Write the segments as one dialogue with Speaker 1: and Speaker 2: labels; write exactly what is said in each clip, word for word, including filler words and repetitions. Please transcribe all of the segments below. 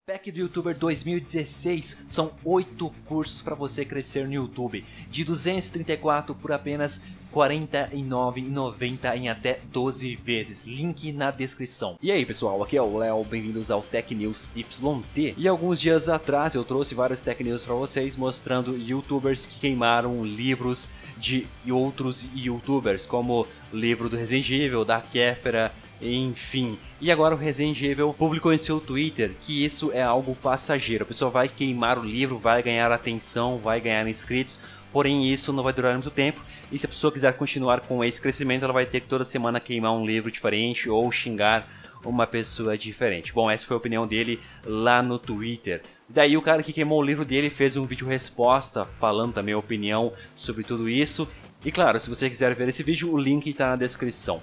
Speaker 1: Pack do YouTuber dois mil e dezesseis são oito cursos para você crescer no YouTube, de duzentos e trinta e quatro por apenas quarenta e nove reais e noventa centavos em até doze vezes, link na descrição. E aí pessoal, aqui é o Léo, bem-vindos ao Tech News Y T. E alguns dias atrás eu trouxe vários Tech News para vocês, mostrando YouTubers que queimaram livros de outros YouTubers, como o livro do Resident Evil, da Kéfera, enfim. E agora o Resident Evil publicou em seu Twitter que isso é algo passageiro. A pessoa vai queimar o livro, vai ganhar atenção, vai ganhar inscritos, porém isso não vai durar muito tempo. E se a pessoa quiser continuar com esse crescimento, ela vai ter que toda semana queimar um livro diferente ou xingar uma pessoa diferente. Bom, essa foi a opinião dele lá no Twitter. Daí o cara que queimou o livro dele fez um vídeo resposta falando também a opinião sobre tudo isso. E claro, se você quiser ver esse vídeo, o link está na descrição.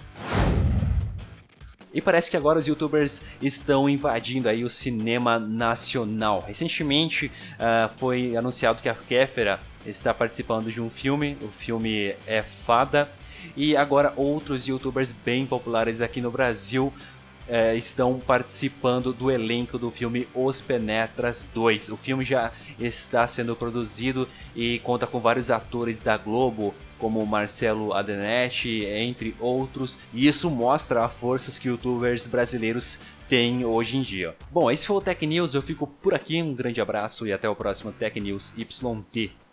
Speaker 1: E parece que agora os YouTubers estão invadindo aí o cinema nacional. Recentemente uh, foi anunciado que a Kéfera está participando de um filme, o filme é Fada. E agora outros YouTubers bem populares aqui no Brasil uh, estão participando do elenco do filme Os Penetras dois. O filme já está sendo produzido e conta com vários atores da Globo, como Marcelo Adnet, entre outros, e isso mostra a força que youtubers brasileiros têm hoje em dia. Bom, esse foi o Tech News, eu fico por aqui, um grande abraço e até o próximo Tech News Y T.